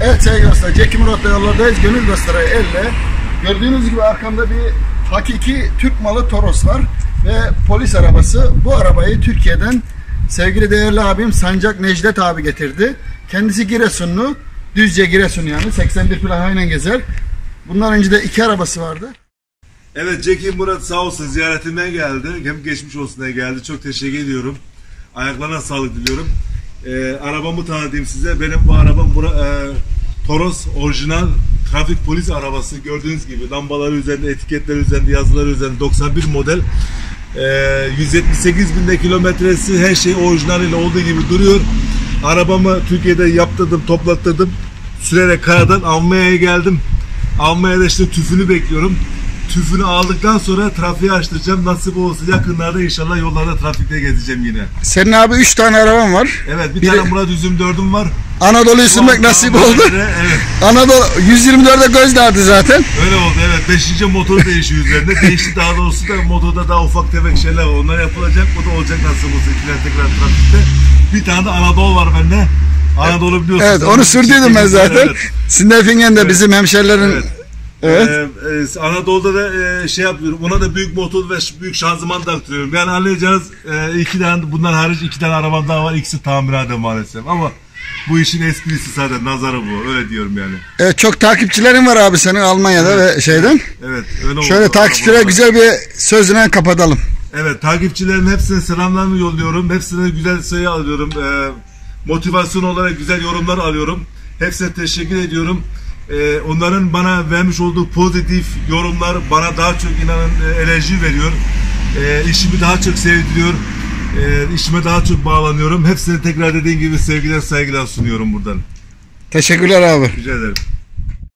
Evet sevgili dostlar, Zeki Murat'la yollardayız. Gönül gösteriyor elle. Gördüğünüz gibi arkamda bir hakiki Türk malı Toros var ve polis arabası. Bu arabayı Türkiye'den sevgili değerli abim Sancak Necdet abi getirdi. Kendisi Giresunlu, Düzce Giresun yani 81 plakayla gezer. Bundan önce de 2 arabası vardı. Evet, Zeki Murat sağ olsun ziyaretimden geldi. Hem geçmiş olsun diye geldi. Çok teşekkür ediyorum. Ayaklarına sağlık diliyorum. Arabamı tanıtayım size. Benim bu arabam Toros orijinal trafik polis arabası. Gördüğünüz gibi lambaları üzerinde, etiketler üzerinde, yazıları üzerinde 91 model. 178 binde kilometresi, her şey orijinaliyle olduğu gibi duruyor. Arabamı Türkiye'de yaptırdım, toplattırdım. Sürerek kayadan Almanya'ya geldim. Almanya'da işte tüfünü bekliyorum. Tüfünü aldıktan sonra trafiği açtıracağım. Nasip olursa yakınlarda inşallah yollarda trafikte gezeceğim yine. Senin abi 3 tane araban var. Evet, bir tane Murat Üzüm 4'üm var. Anadolu'yu sürmek nasip oldu. Evet. Anadolu 124'e göz dağıdı zaten. Öyle oldu, evet. 5. motor değişiyor üzerinde. Değişti, daha doğrusu da motorda daha ufak tefek şeyler var. Onlar yapılacak. O da olacak nasip olursa tekrar trafikte. Bir tane de Anadolu var bende. Anadolu biliyorsun. Evet, onu sürdüydüm ben zaten. Evet. Sinefingen de bizim hemşerilerin. Evet. Evet. Anadolu'da da şey yapıyorum. Ona da büyük motor ve büyük şanzıman taktırıyorum. Yani anlayacağınız 2 tane, bundan hariç 2 tane arabam daha var. İkisi tamirhane maalesef. Ama bu işin esprisi zaten, nazarı bu. Öyle diyorum yani. Evet, çok takipçilerin var abi senin Almanya'da, evet, ve şeyden. Evet, öyle oldu. Şöyle takipçilere güzel bir sözle kapatalım. Evet, takipçilerin hepsine selamlarımı yolluyorum. Hepsine güzel sayı alıyorum. Motivasyon olarak güzel yorumlar alıyorum. Hepsine teşekkür ediyorum. Onların bana vermiş olduğu pozitif yorumlar bana daha çok inanın enerji veriyor. İşimi daha çok sevdiriyor. İşime daha çok bağlanıyorum. Hepsine tekrar dediğim gibi sevgiler, saygılar sunuyorum buradan. Teşekkürler abi. Rica ederim.